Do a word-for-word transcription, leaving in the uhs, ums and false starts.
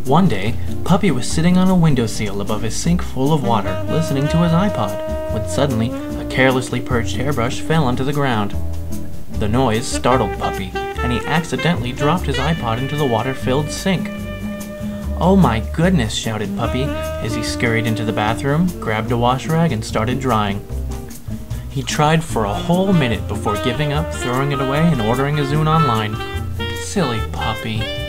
One day, Puppy was sitting on a windowsill above his sink full of water, listening to his iPod, when suddenly a carelessly perched hairbrush fell onto the ground. The noise startled Puppy, and he accidentally dropped his iPod into the water-filled sink. "Oh my goodness," shouted Puppy as he scurried into the bathroom, grabbed a wash rag, and started drying. He tried for a whole minute before giving up, throwing it away, and ordering a Zune online. Silly Puppy.